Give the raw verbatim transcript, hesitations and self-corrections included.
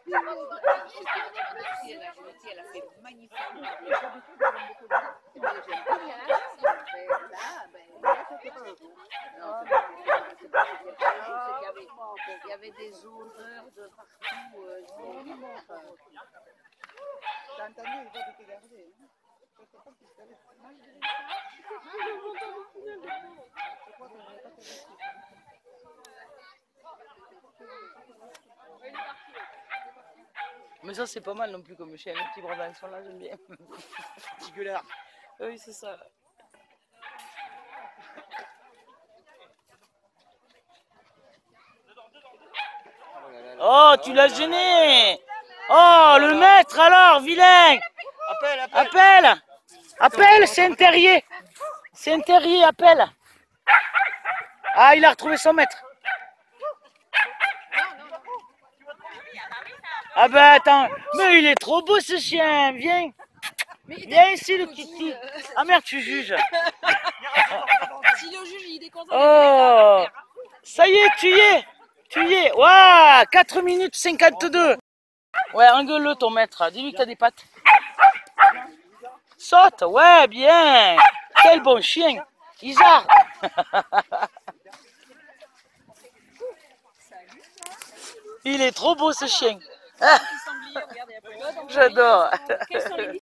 Elle a fait magnifiquement. Il y avait des odeurs de partout. T'as entendu, il va te garder. Mais ça c'est pas mal non plus comme chien, les petits Brabançons là j'aime bien. Petit gueulard. Oui c'est ça. Oh tu l'as gêné. Oh le maître alors, vilain. Appelle, appelle. Appelle. Appelle, c'est un terrier. C'est un terrier, appelle. Ah il a retrouvé son maître. Ah ben attends, mais il est trop beau ce chien, viens. Viens ici le kiki. Ah merde tu juges. Si le juge il est content. Oh, ça y est, tu y es. Tu y es. Waouh, quatre minutes cinquante-deux. Ouais, engueule-le ton maître. Dis-lui que t'as des pattes. Saute, ouais, bien. Quel bon chien. Isard. Il est trop beau ce chien. J'adore.